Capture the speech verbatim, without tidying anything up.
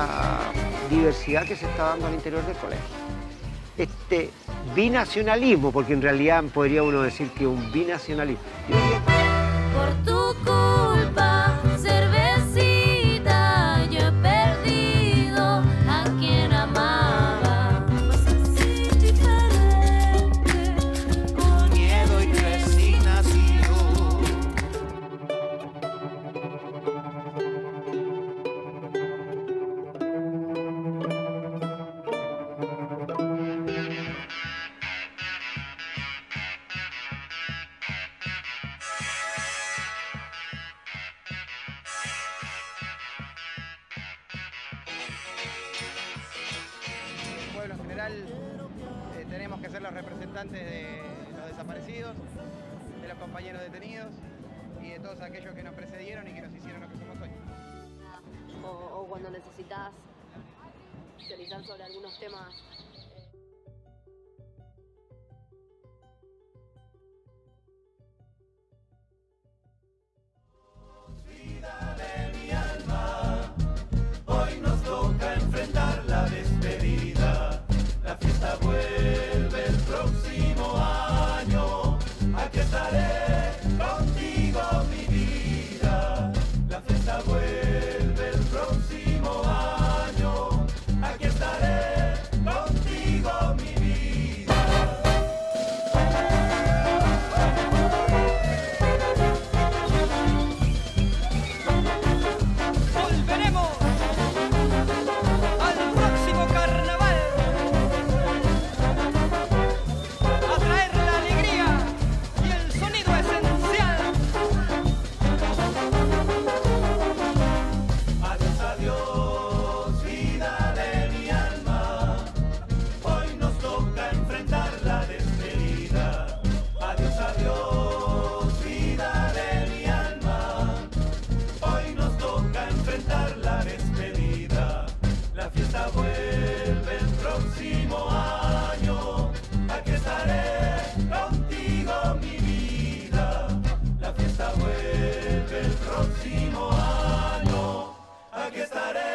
esta diversidad que se está dando al interior del colegio. Este binacionalismo, porque en realidad podría uno decir que un binacionalismo. Por tu culpa, cervecita, yo he perdido a quien amaba. Pues así diferente, con miedo y resignación. En general eh, tenemos que ser los representantes de los desaparecidos, de los compañeros detenidos y de todos aquellos que nos precedieron y que nos hicieron lo que somos hoy. O, o cuando necesitas teorizar sobre algunos temas. Vida de mi alma, hoy nos toca enfrentar la despedida. La fiesta vuelve el próximo año. Aquí estaré contigo, mi vida. La fiesta vuelve el próximo año. Aquí estaré contigo, mi vida. Volveremos al próximo carnaval a traer la alegría y el sonido esencial. Adiós, adiós, vida de mi alma. Hoy nos toca enfrentar la despedida. Adiós, adiós, vida de mi alma. Hoy nos toca enfrentar la despedida. La fiesta vuelve el próximo año. Aquí estaré contigo, mi vida. La fiesta vuelve el próximo año. Aquí estaré.